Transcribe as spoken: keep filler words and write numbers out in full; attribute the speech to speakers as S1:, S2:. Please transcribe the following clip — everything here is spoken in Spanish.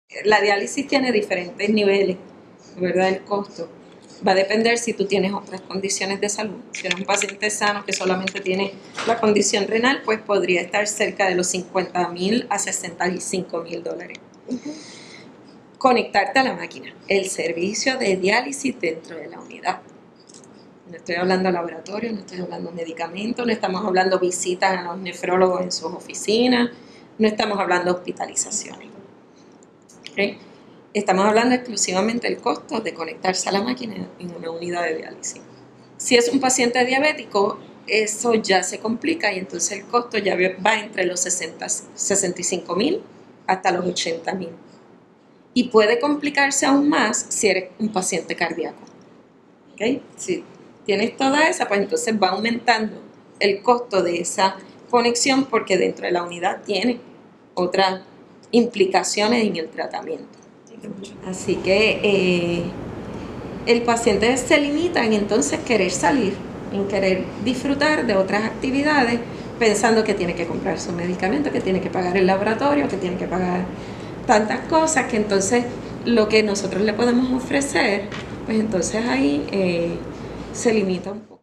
S1: La diálisis tiene diferentes niveles, ¿verdad? El costo. Va a depender si tú tienes otras condiciones de salud. Si eres un paciente sano que solamente tiene la condición renal, pues podría estar cerca de los cincuenta mil a sesenta y cinco mil dólares. Uh-huh. Conectarte a la máquina, el servicio de diálisis dentro de la unidad. No estoy hablando de laboratorio, no estoy hablando de medicamentos, no estamos hablando de visitas a los nefrólogos en sus oficinas, no estamos hablando de hospitalizaciones. ¿Okay? Estamos hablando exclusivamente del costo de conectarse a la máquina en una unidad de diálisis. Si es un paciente diabético, eso ya se complica y entonces el costo ya va entre los sesenta, sesenta y cinco mil hasta los ochenta mil. Y puede complicarse aún más si eres un paciente cardíaco. ¿Okay? Si tienes toda esa, pues entonces va aumentando el costo de esa conexión porque dentro de la unidad tiene otras implicaciones en el tratamiento. Así que eh, el paciente se limita en entonces querer salir, en querer disfrutar de otras actividades, pensando que tiene que comprar su medicamento, que tiene que pagar el laboratorio, que tiene que pagar tantas cosas, que entonces lo que nosotros le podemos ofrecer, pues entonces ahí eh, se limita un poco.